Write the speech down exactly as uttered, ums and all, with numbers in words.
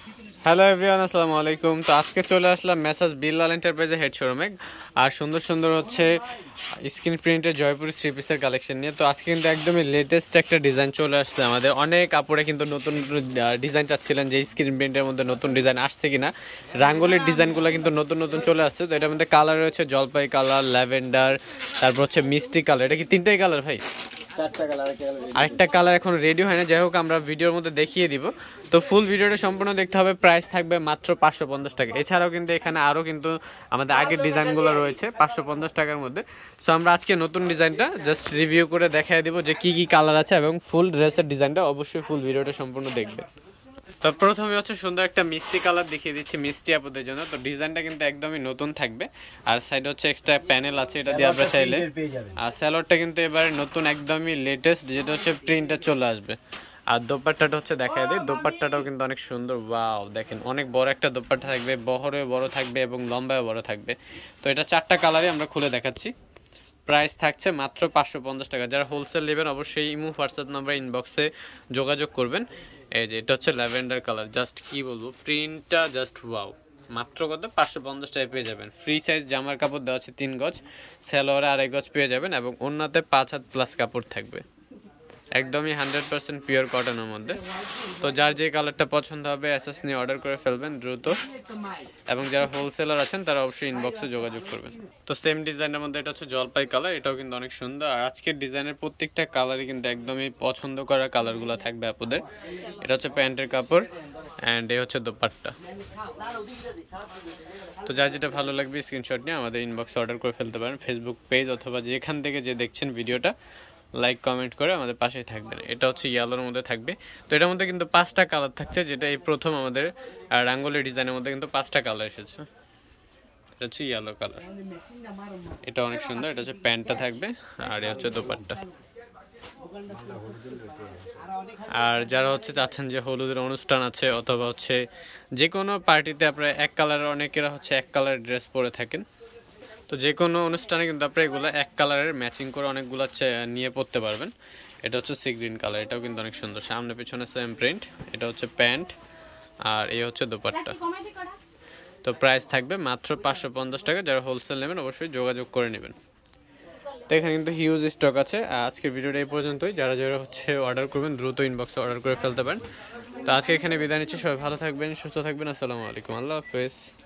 Hello everyone, আসসালামু আলাইকুম। তো আজকে চলে আসলাম মেসাজ বিল্লাল এন্টারপ্রাইজের হেড শোরুমে। আর সুন্দর সুন্দর হচ্ছে স্ক্রিন প্রিন্টের জয়পুরি থ্রি পিসের কালেকশন নিয়ে। তো আজকে কিন্তু একদমই লেটেস্ট একটা ডিজাইন চলে আসছে আমাদের। অনেক কাপড়ে কিন্তু নতুন ডিজাইন চাচ্ছিলেন যে স্ক্রিন প্রিন্টের মধ্যে নতুন ডিজাইন আসছে কিনা। রাঙ্গোলির ডিজাইনগুলো কিন্তু নতুন নতুন চলে আসছে। তো এটার মধ্যে কালার রয়েছে জলপাই কালার, ল্যাভেন্ডার, তারপর হচ্ছে মিষ্টি কালার। এটা কি তিনটাই কালার ভাই? আরেকটা কালার এখন রেডি হয় না, যাই হোক আমরা ভিডিওর মধ্যে দেখিয়ে দিব। তো ফুল ভিডিওটা সম্পূর্ণ দেখতে হবে। প্রাইস থাকবে মাত্র পাঁচশো পঞ্চাশ টাকা। এছাড়াও কিন্তু এখানে আরও কিন্তু আমাদের আগের ডিজাইনগুলো রয়েছে পাঁচশো পঞ্চাশ টাকার মধ্যে। সো আমরা আজকে নতুন ডিজাইনটা জাস্ট রিভিউ করে দেখাই দিব যে কি কি কালার আছে, এবং ফুল ড্রেসের ডিজাইনটা অবশ্যই ফুল ভিডিওটা সম্পূর্ণ দেখবে। তো প্রথমে হচ্ছে সুন্দর একটা মিষ্টি কালার দেখিয়ে দিচ্ছি মিষ্টি আপুদের জন্য। তো ডিজাইনটা কিন্তু একদমই নতুন থাকবে। আর সাইডে হচ্ছে এক্সট্রা প্যানেল আছে, এটা দিয়ে আমরা চাইলে। আর স্যালোয়ারটা কিন্তু এবারে নতুন একদমই লেটেস্ট, যেটা হচ্ছে প্রিন্টটা চলে আসবে। আর দোপাট্টাটা হচ্ছে দেখায় দিই, দোপাট্টাটাও কিন্তু অনেক সুন্দর। ওয়াও, দেখেন অনেক বড় একটা দোপাট্টা থাকবে, বহরে বড় থাকবে এবং লম্বায় বড় থাকবে। তো এটা চারটা কালারই আমরা খুলে দেখাচ্ছি। প্রাইস থাকছে মাত্র পাঁচশো পঞ্চাশ টাকা। যারা হোলসেল নেবেন অবশ্যই ইমো হোয়াটসঅ্যাপ নাম্বার ইনবক্সে যোগাযোগ করবেন। এই যে এটা হচ্ছে ল্যাভেন্ডার কালার, জাস্ট কি বলবো, প্রিন্টটা জাস্ট ওয়াও। মাত্র কত? পাঁচশো পঞ্চাশ টাকায় পেয়ে যাবেন। ফ্রি সাইজ জামার কাপড় দেওয়া আছে তিন গজ, সালোয়ারে আড়াই গজ পেয়ে যাবেন, এবং অন্যতে পাঁচ হাত প্লাস কাপড় থাকবে। একদমই হান্ড্রেড পার্সেন্ট পিওর কটনের মধ্যে। তো যার যে কালারটা পছন্দ হবে এসএস নিয়ে অর্ডার করে ফেলবেন দ্রুত, এবং যারা হোলসেলার আছেন তারা অবশ্যই ইনবক্সে যোগাযোগ করবেন। তো সেম ডিজাইনের মধ্যে এটা হচ্ছে জলপাই কালার, এটাও কিন্তু অনেক সুন্দর। আর আজকের ডিজাইনের প্রত্যেকটা কালারই কিন্তু একদমই পছন্দ করা কালারগুলো থাকবে আপনাদের। এটা হচ্ছে প্যান্টের কাপড় অ্যান্ড এই হচ্ছে দোপাট্টা। তো যার যেটা ভালো লাগবে স্ক্রিনশট নিয়ে আমাদের ইনবক্সে অর্ডার করে ফেলতে পারেন। ফেসবুক পেজ অথবা যেখান থেকে যে দেখছেন ভিডিওটা লাইক কমেন্ট করে আমাদের পাশেই থাকবেন। এটা হচ্ছে ইয়েলোর মধ্যে থাকবে। তো এটার মধ্যে কিন্তু পাঁচটা কালার থাকছে, যেটা এই প্রথম আমাদের রাঙ্গোলি ডিজাইনের মধ্যে কিন্তু পাঁচটা কালার এসেছে। এটা হচ্ছে ইয়েলো কালার, এটা অনেক সুন্দর। এটা হচ্ছে প্যান্টটা থাকবে, আর এটা হচ্ছে দোপাট্টা। আর যারা হচ্ছে চাচ্ছেন যে হলুদের অনুষ্ঠান আছে অথবা হচ্ছে যে কোনো পার্টিতে আপনারা এক কালারের, অনেকেরা হচ্ছে এক কালারের ড্রেস পরে থাকেন, তো যে কোনো অনুষ্ঠানে কিন্তু আপনি এগুলো এক কালারের ম্যাচিং করে অনেকগুলো নিয়ে পড়তে পারবেন। এটা হচ্ছে সি গ্রিন কালার, এটাও কিন্তু অনেক সুন্দর। সামনে পিছনে সেম প্রিন্ট। এটা হচ্ছে প্যান্ট আর এই হচ্ছে দোপাট্টা। তো প্রাইস থাকবে মাত্র পাঁচশো পঞ্চাশ টাকা। যারা হোলসেল নেবেন অবশ্যই যোগাযোগ করে নেবেন। তো এখানে কিন্তু হিউজ স্টক আছে। আজকের ভিডিওটা এই পর্যন্তই। যারা যারা হচ্ছে অর্ডার করবেন দ্রুত ইনবক্সে অর্ডার করে ফেলতে পারেন। তো আজকে এখানে বিদায় নিচ্ছি। সবাই ভালো থাকবেন, সুস্থ থাকবেন। আসসালামু আলাইকুম, আল্লাহ হাফেজ।